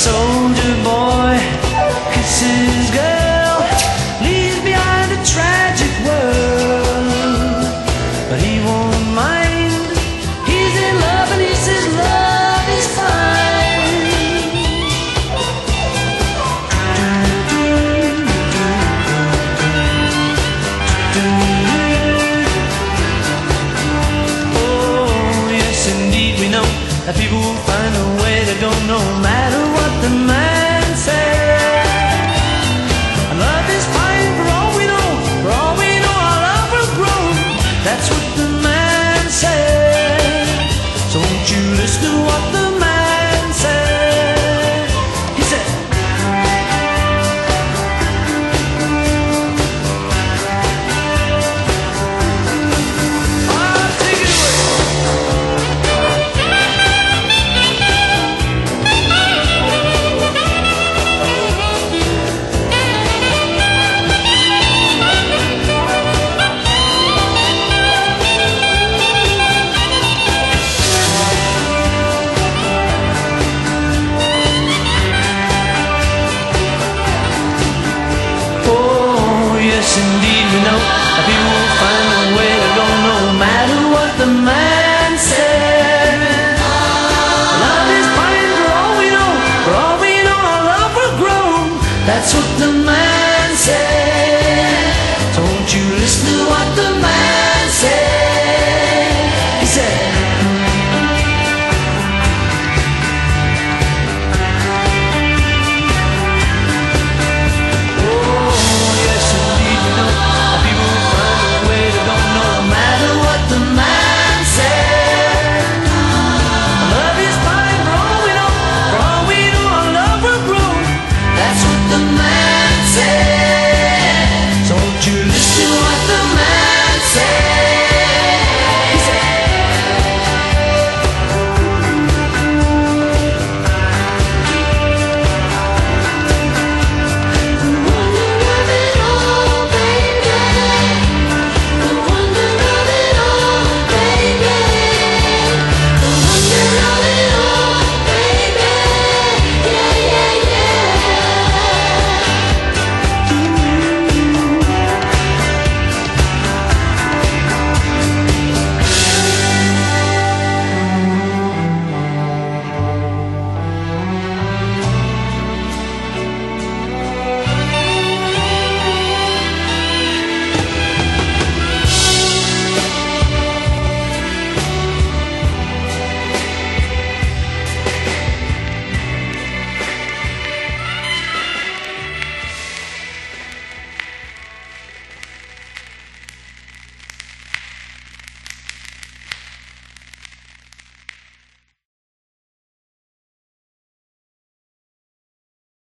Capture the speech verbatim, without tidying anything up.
soldier boy kisses girl, leaves behind a tragic world, but he won't mind. He's in love and he says love is fine. Oh yes, indeed we know that people will find a way to go no matter what the man says. And love is fine for all we know, for all we know our love will grow. That's what the man said. So won't you listen to what the man said? He said, oh, take it away. Yes, indeed we know that people will find a way to go no matter what the man said. Love is fine for all we know, for all we know our love will grow. That's what the man said. So won't you listen to